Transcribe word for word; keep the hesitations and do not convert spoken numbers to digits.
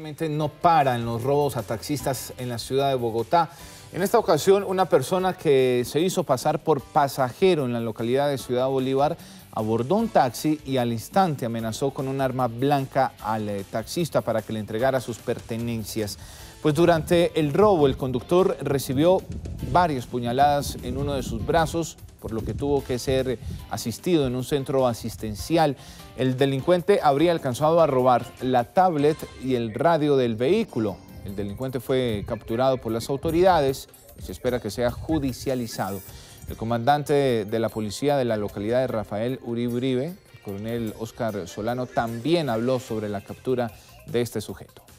Lamentablemente no paran los robos a taxistas en la ciudad de Bogotá. En esta ocasión, una persona que se hizo pasar por pasajero en la localidad de Ciudad Bolívar abordó un taxi y al instante amenazó con un arma blanca al eh, taxista para que le entregara sus pertenencias. Pues durante el robo, el conductor recibió varias puñaladas en uno de sus brazos, por lo que tuvo que ser asistido en un centro asistencial. El delincuente habría alcanzado a robar la tablet y el radio del vehículo. El delincuente fue capturado por las autoridades y se espera que sea judicializado. El comandante de la policía de la localidad de Rafael Uribe Uribe, el coronel Óscar Solano, también habló sobre la captura de este sujeto.